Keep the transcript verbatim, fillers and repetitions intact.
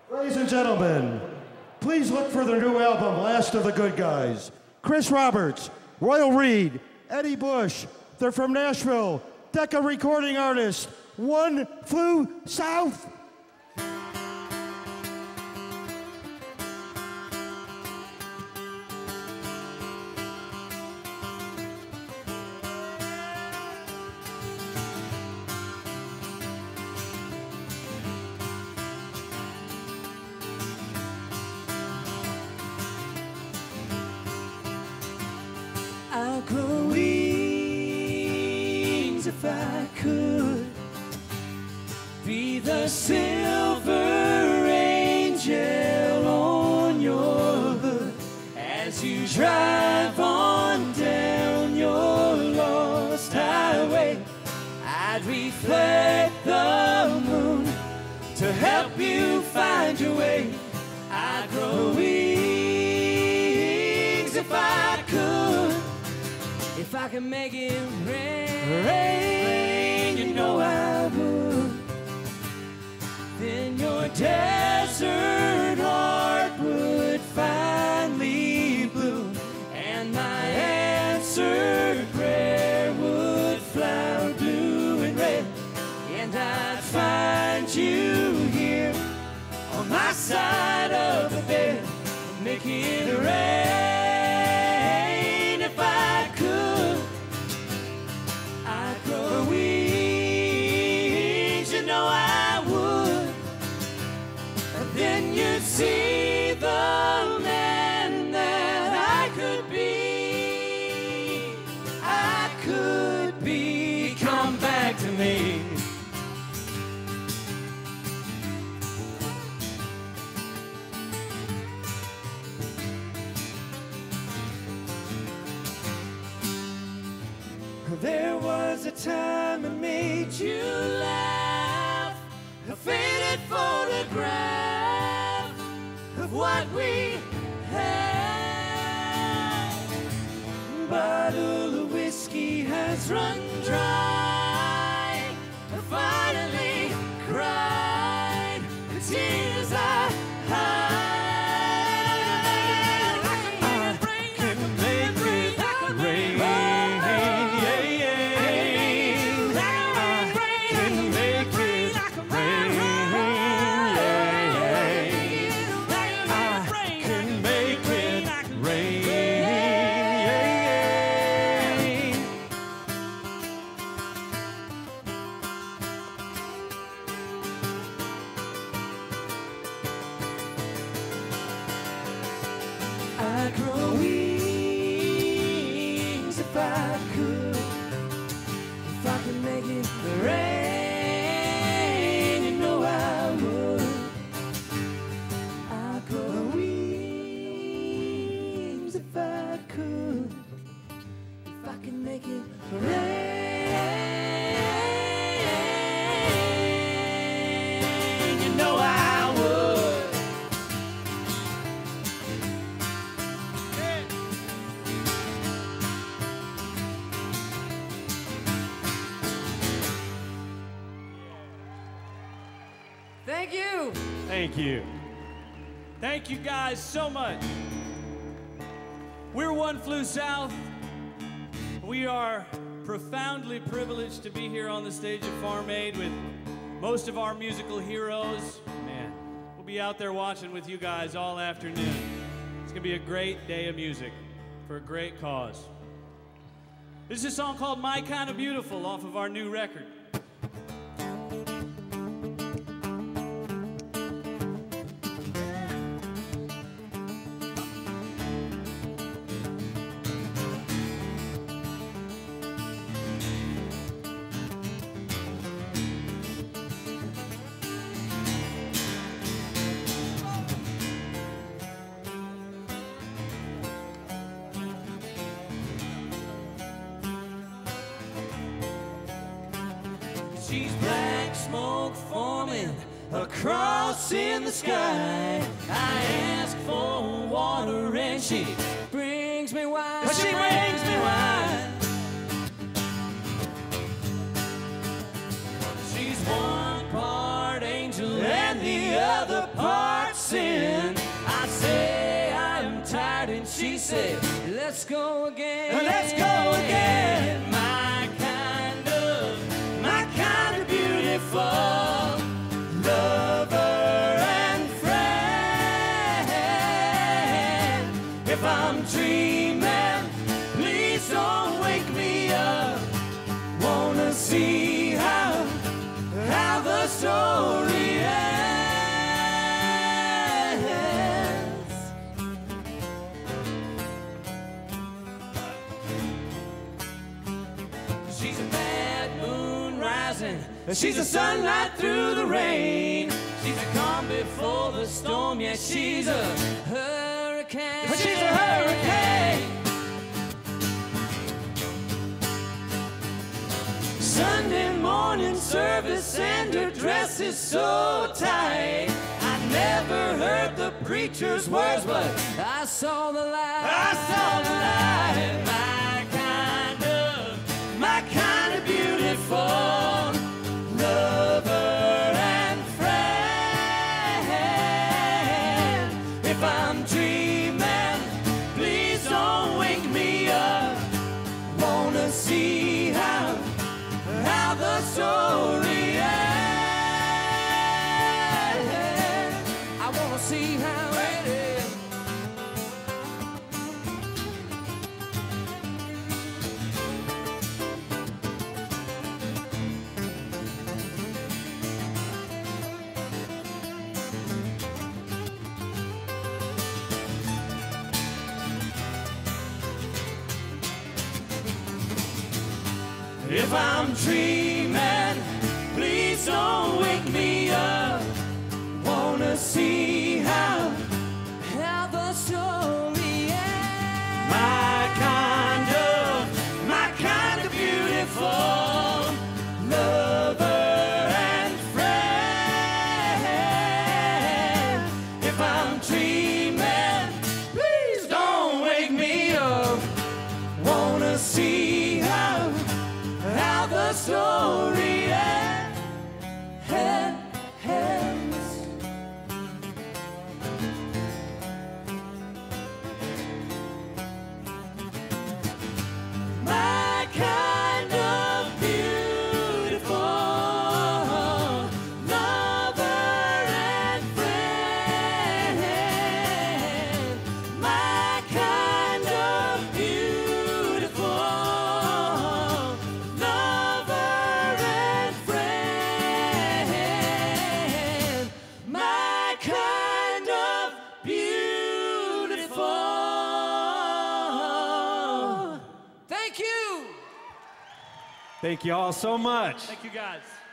Ladies and gentlemen, please look for their new album, Last of the Good Guys. Chris Roberts, Royal Reed, Eddie Bush. They're from Nashville. Decca recording artist. One Flew South. I'll grow wings if I could be the silver angel on your hood as you drive on down your lost highway. I'd reflect the moon to help you find your way. I'd grow wings if I could. If I could make it rain, rain, you know I would. Then your desert heart would finally bloom, and my answered prayer would flower blue and red, and I'd find you here on my side of the bed, make it rain if I could. I'd grow wings, you know I would. And then you'd see the man that I could be. I could be. Come back to me. There was a time I made you laugh, a faded photograph of what we had. A bottle of whiskey has run dry. I finally cried the tears I hide. I'd grow wings if I could. If I could make it rain, you know I would. I'd grow wings if I could. If I could make it rain, you know I would. Thank you. Thank you. Thank you guys so much. We're One Flew South. We are profoundly privileged to be here on the stage at Farm Aid with most of our musical heroes. Man, we'll be out there watching with you guys all afternoon. It's gonna be a great day of music for a great cause. This is a song called My Kind of Beautiful off of our new record. She's black smoke forming across in the sky. I ask for water and she brings me wine. She brings me wine. She's one part angel and the other part say, let's go again. Let's go again. My kind of, my kind of beautiful lover and friend. If I'm dreaming, please don't wake me up. Wanna see how, how the story ends. She's a bad moon rising, she's a sunlight through the rain. She's a calm before the storm, yeah, she's a hurricane. She's a hurricane. Sunday morning service and her dress is so tight. I never heard the preacher's words, but I saw the light. I saw the light. My kind of, my kind of beautiful lover and friend. If I'm dreaming, please don't wake me up. Wanna see how, how the story ends. I wanna see how it ends. If I'm dreaming, please don't wake me up. Wanna see how, how the story ends. My kind of, my kind of beautiful lover and friend. If I'm dreaming, please don't wake me up. Wanna see how, how the story ends. My kind of beautiful lover and friend. My kind of beautiful lover and friend. My kind of beautiful. Thank you. Thank you all so much. Thank you, guys.